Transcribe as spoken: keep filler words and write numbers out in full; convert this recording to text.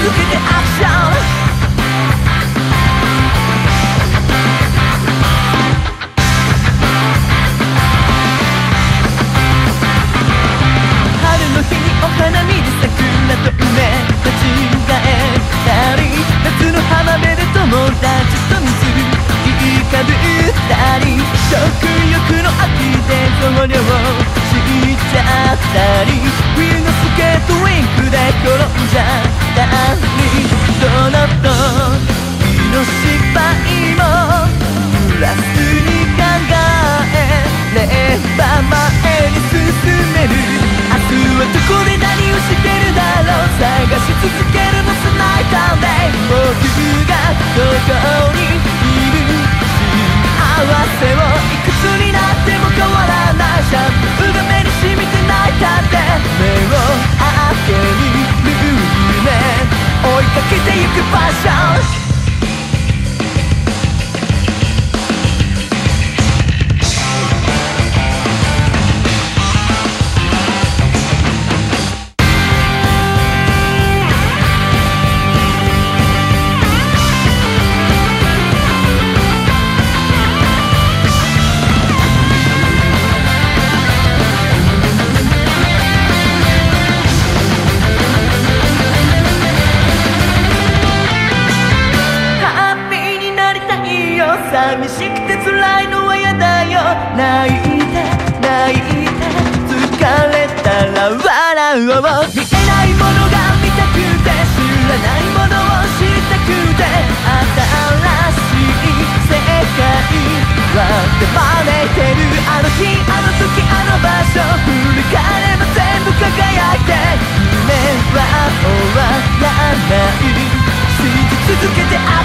続けてアクションお花見で桜と梅間違えたり夏の浜辺で友達と水いいかぶったり食欲の秋で増量しちゃったり冬のスケートリンクで転んじゃったりどの時の失敗もプラスに考えれば前に進める明日はどこで何をしてるだろう探し続けるのスナイターで僕がどこにいる幸せをいくつになっても変わらないシャンプーが目に染みて泣いたって目を開けにる夢追いかけてゆくパッション寂しくて辛いのは嫌だよ泣いて泣いて疲れたら笑おう見えないものが見たくて知らないものを知りたくて新しい世界は手招いてるあの日あの時あの場所振り返れば全部輝いて夢は終わらない信じ続けて